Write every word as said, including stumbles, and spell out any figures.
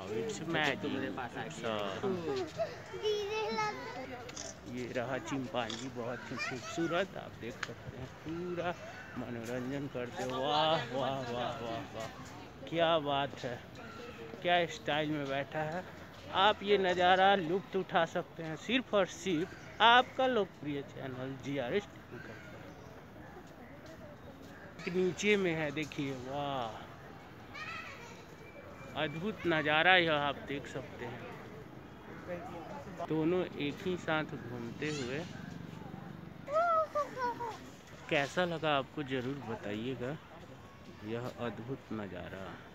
It's magic. ये रहा chimpanzee, बहुत ही खूबसूरत, आप देख सकते हैं, पूरा मनोरंजन करते। वाह वाह वाह वाह वाह, क्या बात है, क्या स्टाइल में बैठा है। आप ये नज़ारा लुत्फ़ उठा सकते हैं सिर्फ और सिर्फ आपका लोकप्रिय channel G R S technical पर। नीचे में है, देखिए, वाह, अद्भुत नज़ारा यह आप देख सकते हैं। दोनों एक ही साथ घूमते हुए। कैसा लगा आपको ज़रूर बताइएगा यह अद्भुत नज़ारा।